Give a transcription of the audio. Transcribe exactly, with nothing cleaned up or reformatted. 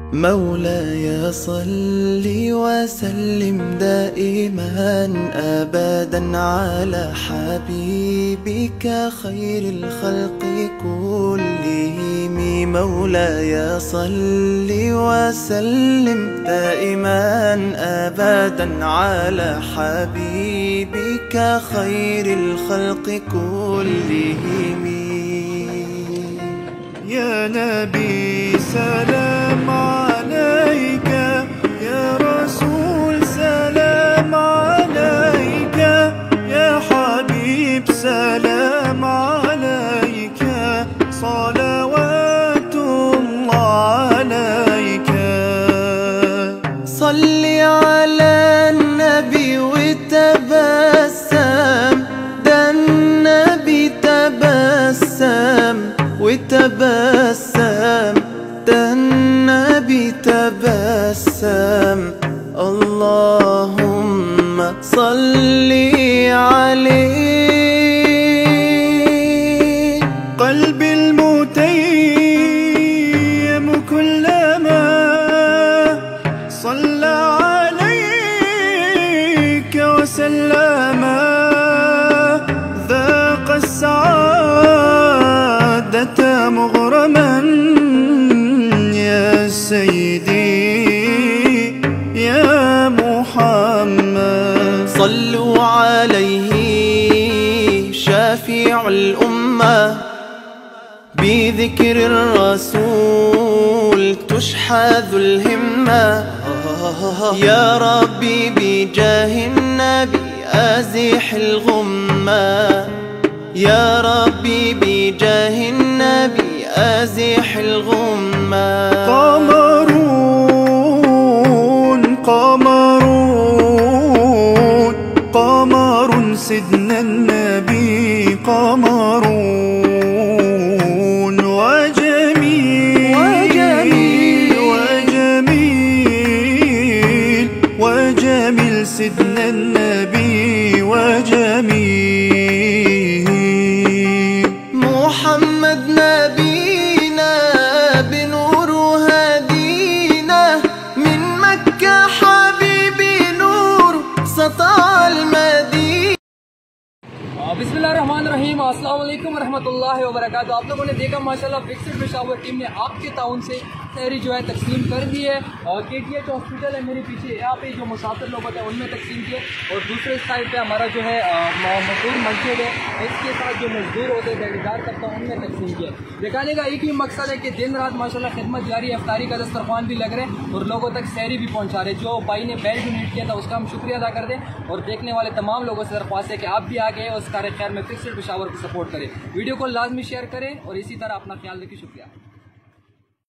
مولاي صل وسلم دائما أبدا على حبيبك خير الخلق كلهم. مولاي صل وسلم دائما أبدا على حبيبك خير الخلق كلهم. يا نبي سلام عليك، يا رسول سلام عليك، يا حبيب سلام عليك، صلوات الله عليك. صل على النبي وتبسم، ده النبي تبسم وتبسم، ده النبي تبسم. اللهم صل عليه. قلبي المتيم كلما صلى عليك وسلم ذاق السعادة مغرما يا سيدي يا محمد. صلوا عليه شافع الأمة، بذكر الرسول تشحذ الهمة. يا ربي بجاه النبي أزح الغمة، يا ربي بجاه النبي أزح الغمة. قمرون قمرون قمر سيدنا النبي، قمرون وجميل وجميل وجميل وجميل سيدنا النبي وجميل. محمد نبينا بنور هدينا، من مكة حبيبي نور سطع المدينة. बिस्मिल्लाहिर्रहमानिर्रहीम, अस्सलाम वालेकुम रहमतुल्लाहि व बरकातुहू। आप लोगों ने देखा माशाल्लाह फिक्सड पेशावर टीम ने आपके ताउन से शहरी जो है तकसीम कर दी है। और के टी एच हॉस्पिटल है मेरे पीछे, यहाँ पे जो मुसाफिर लोग होते हैं उनमें तकसीम किए। और दूसरे साइड पे हमारा जो है मजदूर मस्जिद है, इसके साथ जो मजदूर होते हैं दिहाड़ीदार तबका उनमें तकसीम किया। दिखाने का एक ही मकसद है कि दिन रात माशाल्लाह खिदमत जारी, इफ्तारी का दस्तरखान भी लग रहे हैं और लोगों तक शहरी भी पहुँचा रहे। जो भाई ने बेल डोनेट किया था उसका हम शुक्रिया अदा कर दें और देखने वाले तमाम लोगों से दरख्वास्त है कि आप भी आगे उस कार खैर में फिक्सड पेशावर को सपोर्ट करें। वीडियो को लाजमी शेयर करें और इसी तरह अपना ख्याल रखें। शुक्रिया।